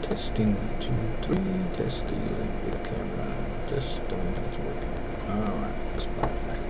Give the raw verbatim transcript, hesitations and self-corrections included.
Testing two, three, test D-Link with a camera. Just don't know if it's working. Alright, let's play it back.